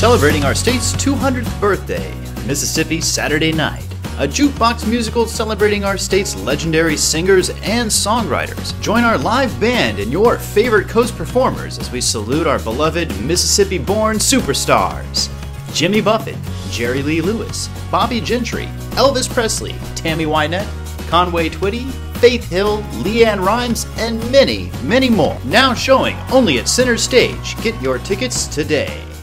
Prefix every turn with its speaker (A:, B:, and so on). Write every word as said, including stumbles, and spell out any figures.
A: Celebrating our state's two hundredth birthday, Mississippi Saturday Night. A jukebox musical celebrating our state's legendary singers and songwriters. Join our live band and your favorite coast performers as we salute our beloved Mississippi-born superstars. Jimmy Buffett, Jerry Lee Lewis, Bobbie Gentry, Elvis Presley, Tammy Wynette, Conway Twitty, Faith Hill, LeAnne Rhymes, and many, many more. Now showing only at Center Stage. Get your tickets today.